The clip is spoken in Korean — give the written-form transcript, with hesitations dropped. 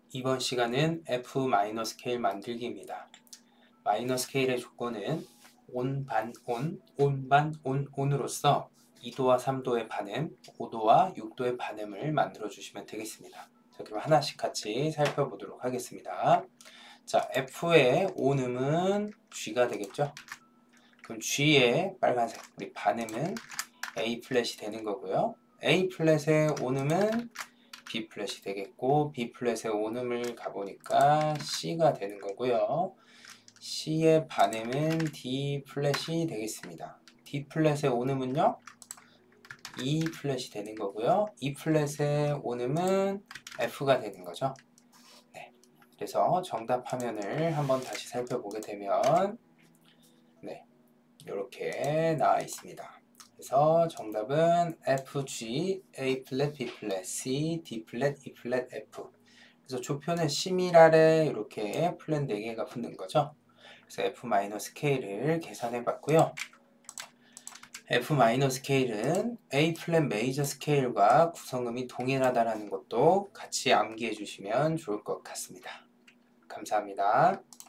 이번 시간은 F 마이너 스케일 만들기입니다. 마이너 스케일의 조건은 온, 반, 온, 온, 반, 온, 온으로서 2도와 3도의 반음, 5도와 6도의 반음을 만들어 주시면 되겠습니다. 자, 그럼 하나씩 같이 살펴보도록 하겠습니다. 자, F의 온음은 G가 되겠죠? 그럼 G의 빨간색, 우리 반음은 A 플랫이 되는 거고요. A 플랫의 온음은 B 플랫이 되겠고, B 플랫의 온음을 가보니까 C가 되는 거고요. C의 반음은 D 플랫이 되겠습니다. D 플랫의 온음은요, E 플랫이 되는 거고요. E 플랫의 온음은 F가 되는 거죠. 네. 그래서 정답 화면을 한번 다시 살펴보게 되면, 네, 이렇게 나와 있습니다. 그래서 정답은 F, G, A 플랫, B 플랫, C, D 플랫, E 플랫, F. 그래서 조표는 시미랄에 이렇게 플랫 4개가 붙는 거죠. 그래서 F 마이너 스케일을 계산해 봤고요. F 마이너 스케일은 A 플랫 메이저 스케일과 구성음이 동일하다는 것도 같이 암기해 주시면 좋을 것 같습니다. 감사합니다.